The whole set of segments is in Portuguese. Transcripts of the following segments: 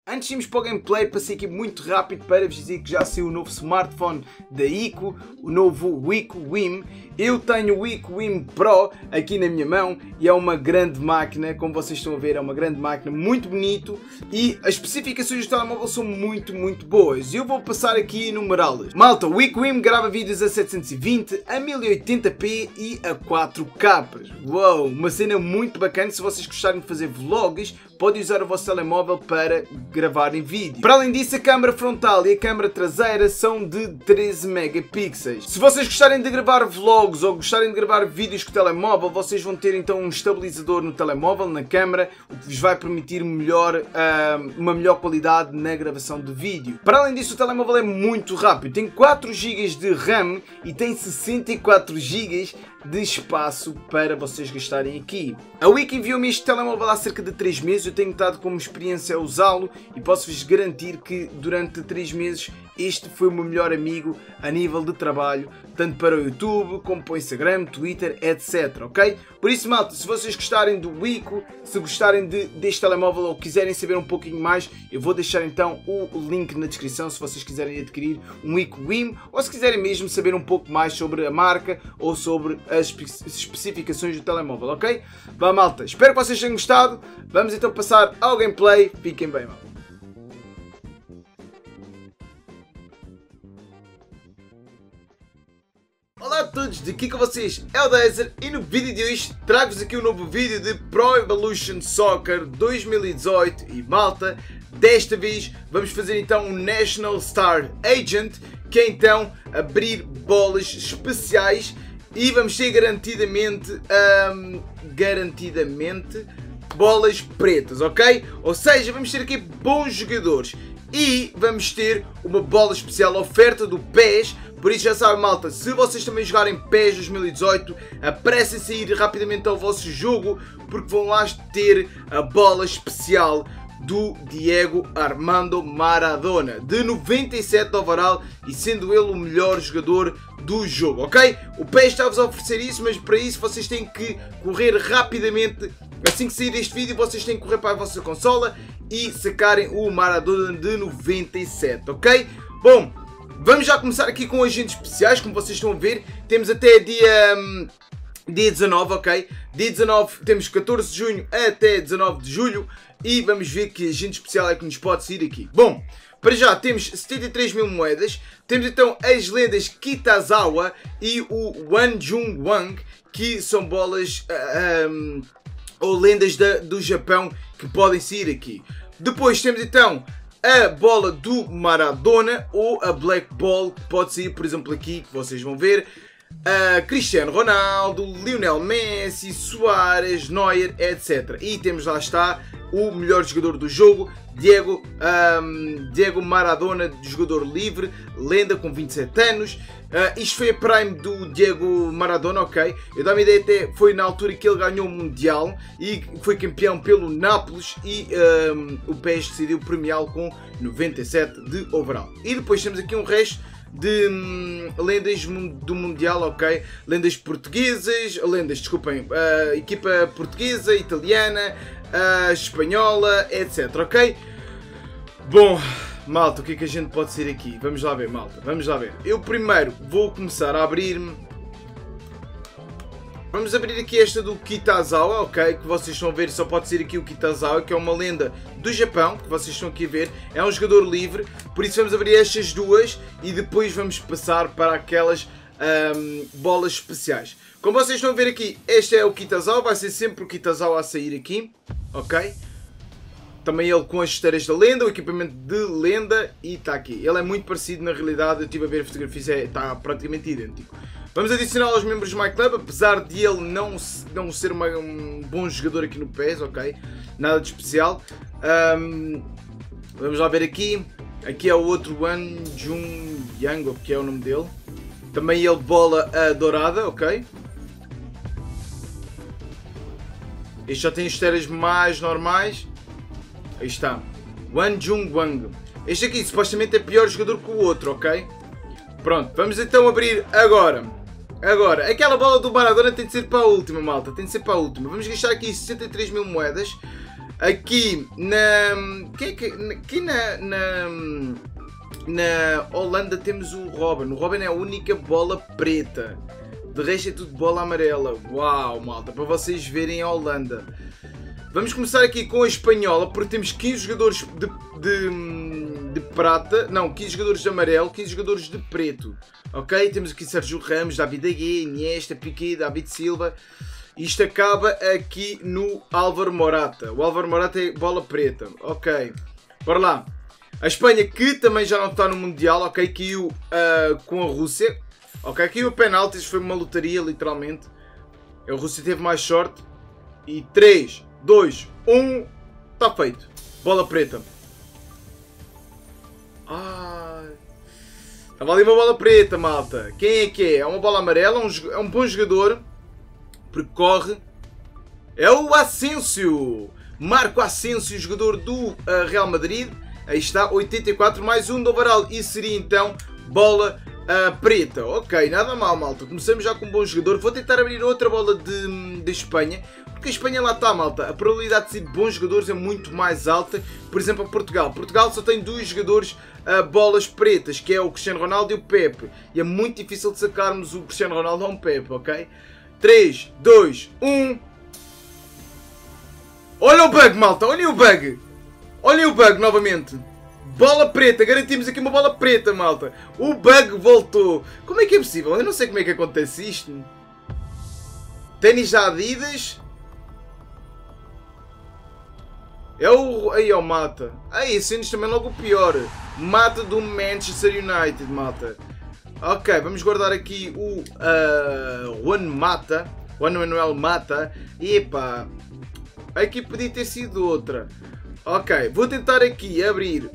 Antes de irmos para o gameplay, passei aqui muito rápido para vos dizer que já saiu o novo smartphone da Ico, o novo Ico Wim. Eu tenho o Ico Wim Pro aqui na minha mão e é uma grande máquina, como vocês estão a ver, é uma grande máquina, muito bonito e as especificações do telemóvel são muito boas. Eu vou passar aqui a enumerá-las. Malta, o Ico Wim grava vídeos a 720, a 1080p e a 4K. Uou, uma cena muito bacana. Se vocês gostarem de fazer vlogs, podem usar o vosso telemóvel para gravar em vídeo. Para além disso, a câmera frontal e a câmera traseira são de 13 megapixels. Se vocês gostarem de gravar vlogs ou gostarem de gravar vídeos com o telemóvel, vocês vão ter então um estabilizador no telemóvel, na câmera, o que vos vai permitir uma melhor qualidade na gravação de vídeo. Para além disso, o telemóvel é muito rápido. Tem 4 GB de RAM e tem 64 GB de espaço para vocês gastarem aqui. A Wiki enviou-me este telemóvel há cerca de 3 meses, eu tenho estado como experiência a usá-lo e posso-vos garantir que durante 3 meses este foi o meu melhor amigo a nível de trabalho, tanto para o YouTube como para o Instagram, Twitter, etc. Ok? Por isso, malta, se vocês gostarem do Ico, se gostarem deste telemóvel ou quiserem saber um pouquinho mais, eu vou deixar então o link na descrição se vocês quiserem adquirir um Ico Wim ou se quiserem mesmo saber um pouco mais sobre a marca ou sobre as especificações do telemóvel, ok? Vá, malta, espero que vocês tenham gostado. Vamos então passar ao gameplay. Fiquem bem, malta. Olá a todos, daqui com vocês é o Dezer e no vídeo de hoje trago-vos aqui um novo vídeo de Pro Evolution Soccer 2018 e malta, desta vez vamos fazer então um National Star Agent, que é então abrir bolas especiais e vamos ter garantidamente bolas pretas, ok? Ou seja, vamos ter aqui bons jogadores e vamos ter uma bola especial oferta do PES. Por isso já sabem, malta, se vocês também jogarem PES 2018, apressem-se a ir rapidamente ao vosso jogo, porque vão lá ter a bola especial do Diego Armando Maradona, de 97 overall e sendo ele o melhor jogador do jogo, ok? O PES está-vos a oferecer isso, mas para isso vocês têm que correr rapidamente. Assim que sair este vídeo, vocês têm que correr para a vossa consola e sacarem o Maradona de 97, ok? Bom, vamos já começar aqui com agentes especiais, como vocês estão a ver. Temos até dia 19, ok? Dia 19 temos 14 de junho até 19 de julho. E vamos ver que agente especial é que nos pode sair aqui. Bom, para já temos 73 mil moedas. Temos então as lendas Kitazawa e o Wanjung Wang, que são bolas ou lendas do Japão que podem sair aqui. Depois temos então a bola do Maradona ou a Black Ball, que pode sair, por exemplo, aqui, que vocês vão ver. Cristiano Ronaldo, Lionel Messi, Suárez, Neuer, etc. E temos, lá está, o melhor jogador do jogo, Diego Maradona, jogador livre, lenda com 27 anos. Isto foi a Prime do Diego Maradona, ok? Eu dou-me ideia, até foi na altura que ele ganhou o Mundial e foi campeão pelo Nápoles e o PES decidiu premiá-lo com 97 de overall. E depois temos aqui um resto de lendas do Mundial, ok? Lendas portuguesas, desculpem, equipa portuguesa, italiana, espanhola, etc, ok? Bom, malta, o que é que a gente pode ser aqui? Vamos lá ver, malta, vamos lá ver. Eu primeiro vou começar a abrir-me. Vamos abrir aqui esta do Kitazawa, ok? Que vocês estão a ver, só pode ser aqui o Kitazawa, que é uma lenda do Japão, que vocês estão aqui a ver. É um jogador livre, por isso vamos abrir estas duas e depois vamos passar para aquelas bolas especiais. Como vocês estão a ver aqui, este é o Kitazawa, vai ser sempre o Kitazawa a sair aqui, ok? Também ele com as esteiras da lenda, o equipamento de lenda e está aqui. Ele é muito parecido na realidade, eu estive a ver a fotografia, está praticamente idêntico. Vamos adicionar aos membros do My Club, apesar de ele não ser um bom jogador aqui no PES, ok? Nada de especial. Vamos lá ver aqui. Aqui é o outro Wanjung Yang, que é o nome dele. Também ele bola dourada, ok? Este já tem esteiras mais normais. Aí está. Wanjung Wang. Este aqui supostamente é pior jogador que o outro, ok? Pronto, vamos então abrir agora. Agora, aquela bola do Maradona tem de ser para a última, malta. Tem de ser para a última. Vamos gastar aqui 63 mil moedas. Aqui na Holanda temos o Robben. O Robben é a única bola preta. De resto é tudo bola amarela. Uau, malta, para vocês verem a Holanda. Vamos começar aqui com a espanhola, porque temos 15 jogadores de prata. Não, 15 jogadores de amarelo, 15 jogadores de preto. Ok? Temos aqui Sérgio Ramos, David Agüe, Iniesta, Piqué, David Silva. Isto acaba aqui no Álvaro Morata. O Álvaro Morata é bola preta. Ok. Bora lá. A Espanha, que também já não está no Mundial, ok? Caiu com a Rússia. Ok? Caiu a penaltis, foi uma lotaria, literalmente. A Rússia teve mais sorte. E 3, 2, 1. Está feito. Bola preta. Estava ali uma bola preta, malta. Quem é que é? É uma bola amarela, é um bom jogador. Porque corre. É o Asensio. Marco Asensio, jogador do Real Madrid. Aí está, 84 mais 1 do overall. E seria então bola preta. Ok, nada mal, malta. Começamos já com um bom jogador. Vou tentar abrir outra bola de Espanha. Porque a Espanha lá está, malta. A probabilidade de ser bons jogadores é muito mais alta. Por exemplo, a Portugal. Portugal só tem 2 jogadores bolas pretas, que é o Cristiano Ronaldo e o Pepe. E é muito difícil de sacarmos o Cristiano Ronaldo ou um Pepe, ok? 3, 2, 1. Olha o bug, malta. Olhem o bug. Olhem o bug novamente. Bola preta. Garantimos aqui uma bola preta, malta. O bug voltou. Como é que é possível? Eu não sei como é que acontece isto. Ténis da Adidas. É o... Aí é o Mata. Aí, sendo também logo o pior. Mata do Manchester United, malta. Ok, vamos guardar aqui o Juan Manuel Mata. Epá, aqui podia ter sido outra. Ok, vou tentar aqui abrir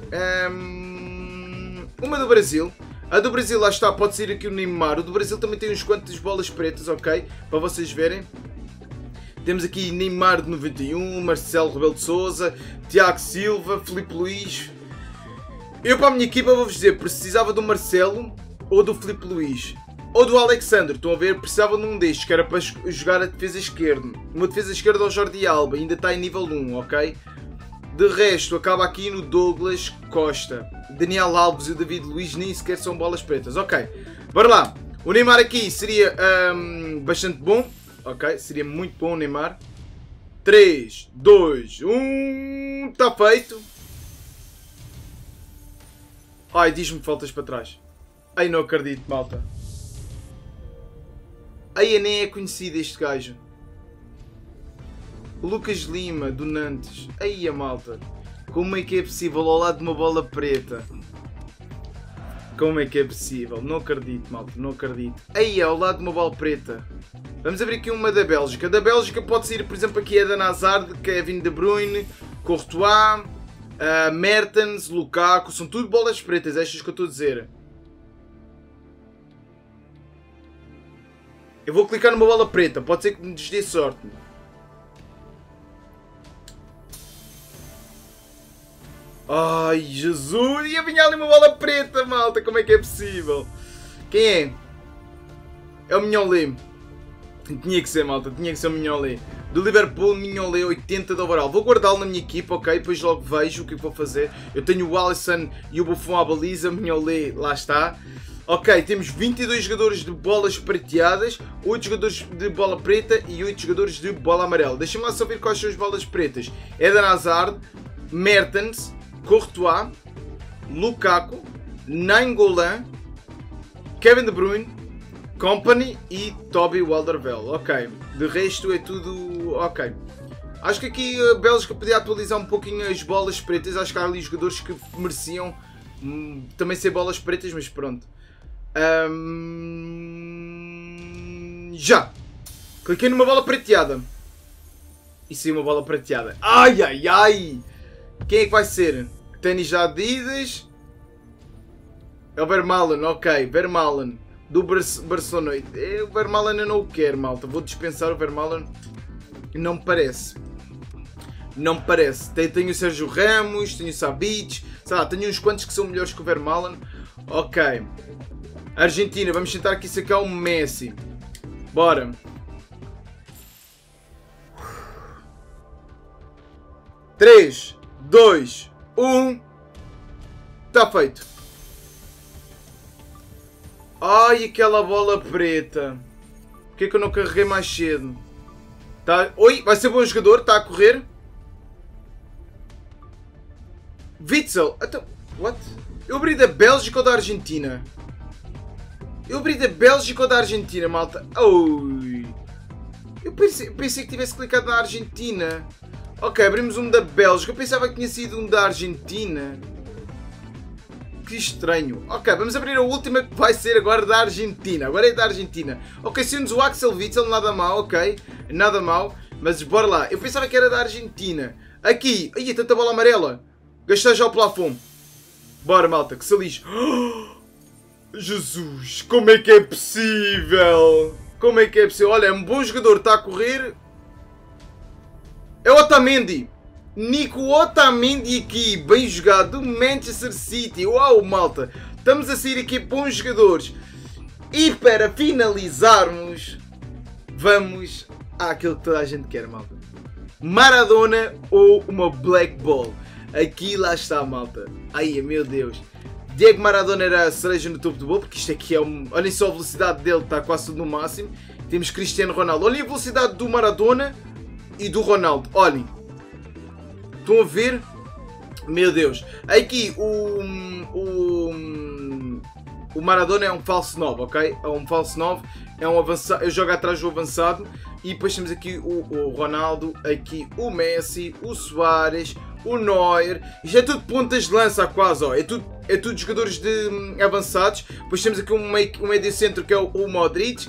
uma do Brasil. A do Brasil, lá está, pode ser aqui o Neymar. O do Brasil também tem uns quantos bolas pretas, ok? Para vocês verem. Temos aqui Neymar de 91, Marcelo Rebelo de Sousa, Tiago Silva, Filipe Luís. Eu para a minha equipa vou-vos dizer, precisava do Marcelo ou do Filipe Luís. Ou do Alexandre, estão a ver? Precisava de um destes, que era para jogar a defesa esquerda. Uma defesa esquerda ao Jordi Alba, ainda está em nível 1, ok? De resto, acaba aqui no Douglas Costa. Daniel Alves e o David Luiz nem sequer são bolas pretas. Ok, bora lá. O Neymar aqui seria bastante bom. Ok, seria muito bom o Neymar. 3, 2, 1... Está feito. Ai, diz-me que faltas para trás. Ai, não acredito, malta. Ai, nem é conhecido este gajo. O Lucas Lima, do Nantes. Ai, a malta. Como é que é possível ao lado de uma bola preta? Como é que é possível? Não acredito, malta. Não acredito. Ai, ao lado de uma bola preta. Vamos abrir aqui uma da Bélgica. Da Bélgica pode sair, por exemplo, aqui Eden Hazard, Kevin De Bruyne, Courtois, Mertens, Lukaku. São tudo bolas pretas, estas que eu estou a dizer. Eu vou clicar numa bola preta. Pode ser que me dê sorte. Ai, Jesus! Ia vir ali uma bola preta, malta! Como é que é possível? Quem é? É o Mignolet. Tinha que ser, malta. Tinha que ser o Mignolet. Do Liverpool, Mignolet, 80 de overall. Vou guardá-lo na minha equipa, ok? Depois logo vejo o que vou fazer. Eu tenho o Alisson e o Buffon à baliza. Mignolet, lá está. Ok, temos 22 jogadores de bolas prateadas, 8 jogadores de bola preta e 8 jogadores de bola amarela. Deixem-me lá saber quais são as bolas pretas. Eden Hazard, Mertens, Courtois, Lukaku, Nainggolan, Kevin De Bruyne, Kompany e Toby Alderweireld. Ok, de resto é tudo ok. Acho que aqui a Bélgica podia atualizar um pouquinho as bolas pretas. Acho que há ali jogadores que mereciam também ser bolas pretas, mas pronto. Já! Cliquei numa bola prateada. E saiu uma bola prateada. Ai, ai, ai! Quem é que vai ser? Ténis da Adidas. É o Vermaelen, ok. Vermaelen. Do Barcelona. O Vermaelen eu não o quero, malta. Vou dispensar o Vermaelen. Não me parece. Não me parece. Tenho o Sérgio Ramos, tenho o Sabic. Sei lá, tenho uns quantos que são melhores que o Vermaelen. Ok. Argentina, vamos tentar aqui sacar o Messi. Bora. 3, 2, 1. Está feito. Ai, aquela bola preta. Porquê que eu não carreguei mais cedo? Tá... Oi, vai ser bom jogador, está a correr. Witzel. Então, what? Eu abri da Bélgica ou da Argentina? Eu abri da Bélgica ou da Argentina, malta? Oi. Eu pensei que tivesse clicado na Argentina. Ok, abrimos um da Bélgica. Eu pensava que tinha sido um da Argentina. Que estranho. Ok, vamos abrir a última que vai ser agora da Argentina. Agora é da Argentina. Ok, sendo o Axel Witsel, nada mal, ok. Nada mal. Mas bora lá. Eu pensava que era da Argentina. Aqui. Ai, tanta bola amarela. Gastar já o plafond. Bora, malta, que se lixe. Jesus, como é que é possível? Como é que é possível? Olha, é um bom jogador, está a correr. É Otamendi. Nico Otamendi aqui, bem jogado, do Manchester City. Uau, malta, estamos a sair aqui bons jogadores. E para finalizarmos, vamos àquilo que toda a gente quer, malta. Maradona ou uma Black Ball? Aqui lá está, malta. Ai, meu Deus. Diego Maradona era a cereja no topo do bolo, porque isto aqui é um... Olhem só a velocidade dele, está quase tudo no máximo. Temos Cristiano Ronaldo. Olhem a velocidade do Maradona e do Ronaldo. Olhem. Estão a ver? Meu Deus. Aqui o Maradona é um falso 9, ok? É um falso 9. É um avançado. Eu jogo atrás do avançado. E depois temos aqui o Ronaldo. Aqui o Messi. O Suárez. O Neuer. Isto é tudo pontas de lança quase, ó. É tudo jogadores de avançados. Depois temos aqui um meio centro que é o Modric.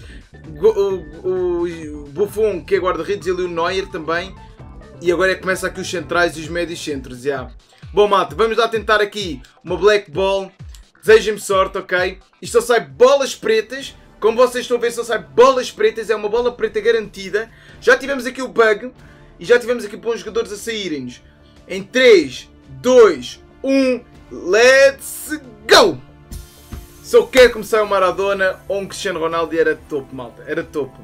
O Buffon, que é guarda-redes, e ali o Neuer também. E agora é que começa aqui os centrais e os médios centros, já. Bom, malta, vamos lá tentar aqui uma Black Ball. Desejem-me sorte, ok? Isto só sai bolas pretas. Como vocês estão a ver, só sai bolas pretas. É uma bola preta garantida. Já tivemos aqui o bug. E já tivemos aqui bons jogadores a saírem-nos. Em 3, 2, 1, let's go! Só quero começar o Maradona ou um Cristiano Ronaldo e era topo, malta. Era topo.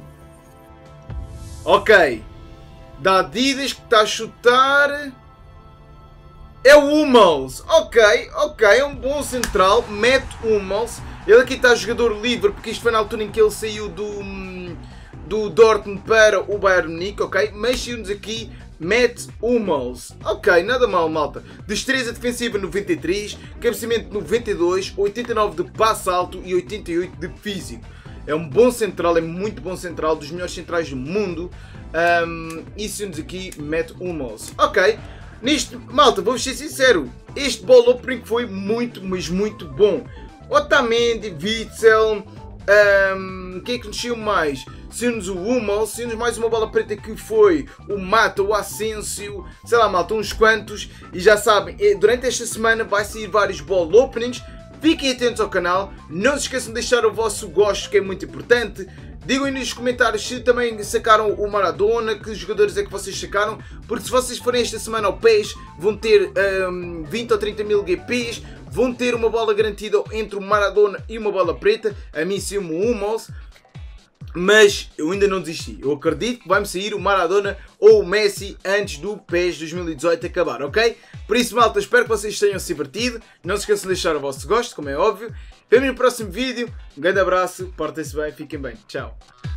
Ok. Da Adidas que está a chutar. É o Hummels. Ok, é um bom central. Mete Hummels. Ele aqui está jogador livre, porque isto foi na altura em que ele saiu do Dortmund para o Bayern Munique, ok? Mas saiu-nos aqui, mete Hummels. Ok, nada mal, malta. Destreza defensiva 93, cabeceamento 92, 89 de passe alto e 88 de físico. É um bom central, é muito bom central, dos melhores centrais do mundo. E saiu-nos aqui, mete Hummels. Ok. Nisto, malta, vou ser sincero, este ball opening foi muito, mas muito bom. Otamendi, Witzel, o que é que nos saiu mais? Saiu-nos o Hummels, saiu-nos mais uma bola preta que foi o Mata, o Asensio, sei lá, malta, uns quantos. E já sabem, durante esta semana vai sair vários ball openings. Fiquem atentos ao canal, não se esqueçam de deixar o vosso gosto, que é muito importante. Digam aí nos comentários se também sacaram o Maradona, que jogadores é que vocês sacaram, porque se vocês forem esta semana ao PES, vão ter 20 ou 30 mil GPs, vão ter uma bola garantida entre o Maradona e uma bola preta. A mim saiu-me o Hummels, mas eu ainda não desisti. Eu acredito que vai-me sair o Maradona ou o Messi antes do PES 2018 acabar, ok? Por isso, malta, espero que vocês tenham se divertido. Não se esqueçam de deixar o vosso gosto, como é óbvio. Vemo no próximo vídeo. Um grande abraço, portem-se bem, fiquem bem. Tchau.